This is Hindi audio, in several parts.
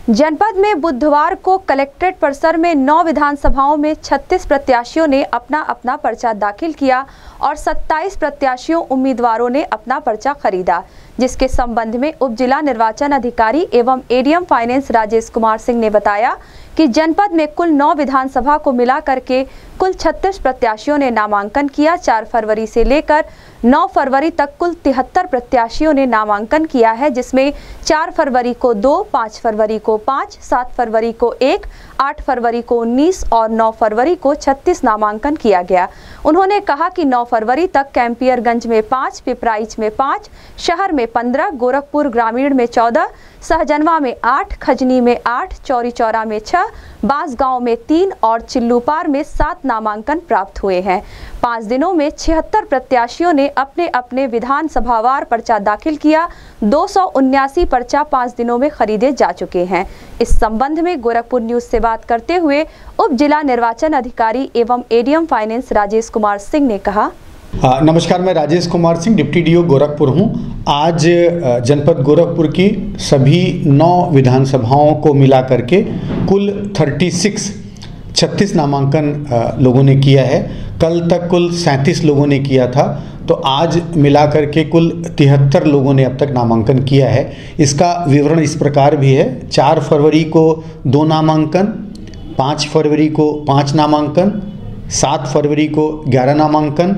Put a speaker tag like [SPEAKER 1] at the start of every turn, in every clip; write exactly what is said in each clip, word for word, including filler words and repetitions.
[SPEAKER 1] जनपद में बुधवार को कलेक्ट्रेट परिसर में नौ विधानसभाओं में छत्तीस प्रत्याशियों ने अपना अपना पर्चा दाखिल किया और सत्ताईस प्रत्याशियों उम्मीदवारों ने अपना पर्चा खरीदा, जिसके संबंध में उप जिला निर्वाचन अधिकारी एवं एडीएम फाइनेंस राजेश कुमार सिंह ने बताया कि जनपद में कुल नौ विधानसभा को मिला करके कुल छत्तीस प्रत्याशियों ने नामांकन किया। चार फरवरी से लेकर नौ फरवरी तक कुल तिहत्तर प्रत्याशियों ने नामांकन किया है, जिसमें चार फरवरी को दो, पाँच फरवरी को पाँच, सात फरवरी को एक, आठ फरवरी को उन्नीस और नौ फरवरी को छत्तीस नामांकन किया गया। उन्होंने कहा कि नौ फरवरी तक कैंपियरगंज में पाँच, पिपराइच में पाँच, शहर में पंद्रह, गोरखपुर ग्रामीण में चौदह, सहजनवा में आठ, खजनी में आठ, चौरी चौरा में छह, बांसगांव में तीन और चिल्लूपार में सात नामांकन प्राप्त हुए हैं। पाँच दिनों में छिहत्तर प्रत्याशियों ने अपने अपने विधानसभावार पर्चा दाखिल किया। दो सौ उन्यासी पर्चा पाँच दिनों में खरीदे जा चुके हैं। इस संबंध में गोरखपुर न्यूज से बात करते हुए उप जिला निर्वाचन अधिकारी एवं एडीएम फाइनेंस राजेश कुमार सिंह ने कहा।
[SPEAKER 2] आ, नमस्कार, मैं राजेश कुमार सिंह, डिप्टी डीओ गोरखपुर हूं। आज जनपद गोरखपुर की सभी नौ विधानसभाओं को मिला करके कुल छत्तीस छत्तीस नामांकन लोगों ने किया है। कल तक कुल सैंतीस लोगों ने किया था, तो आज मिला करके कुल तिहत्तर लोगों ने अब तक नामांकन किया है। इसका विवरण इस प्रकार भी है। चार फरवरी को दो नामांकन, पाँच फरवरी को पाँच नामांकन, सात फरवरी को ग्यारह नामांकन,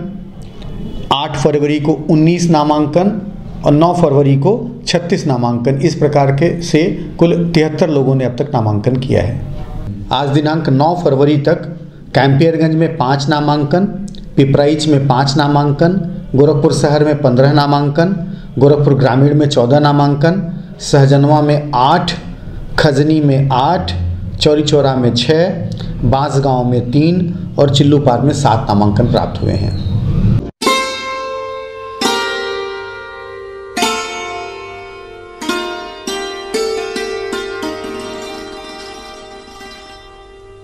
[SPEAKER 2] आठ फरवरी को उन्नीस नामांकन और नौ फरवरी को छत्तीस नामांकन। इस प्रकार के से कुल तिहत्तर लोगों ने अब तक नामांकन किया है। आज दिनांक नौ फरवरी तक कैंपियरगंज में पाँच नामांकन, पिपराइच में पाँच नामांकन, गोरखपुर शहर में पंद्रह नामांकन, गोरखपुर ग्रामीण में चौदह नामांकन, सहजनवा में आठ, खजनी में आठ, चौरी चौरा में छः, बांसगांव में तीन और चिल्लूपार में सात नामांकन प्राप्त हुए हैं।